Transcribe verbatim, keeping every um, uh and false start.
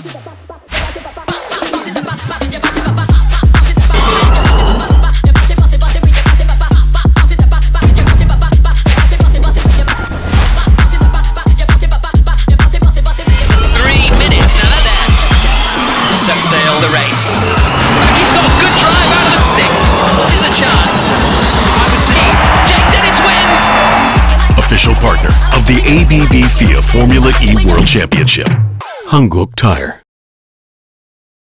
Set sail the race. He's got a good drive out of the six. There's a chance. I would say Jake Dennis wins. Official partner of the A B B F I A Formula E World Championship. Hankooktire.